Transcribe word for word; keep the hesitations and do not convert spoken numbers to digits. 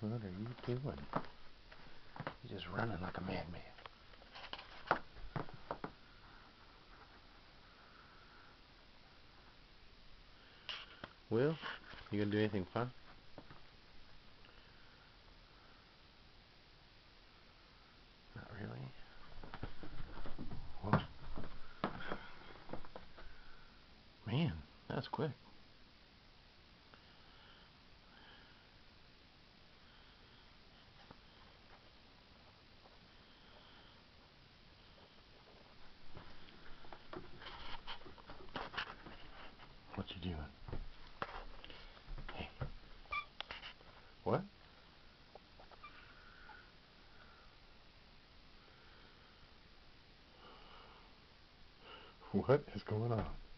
What are you doing? You're just running like a madman. Will, you gonna do anything fun? Not really. Whoa. Man, that's quick. What you doing? Hey. What? What is going on?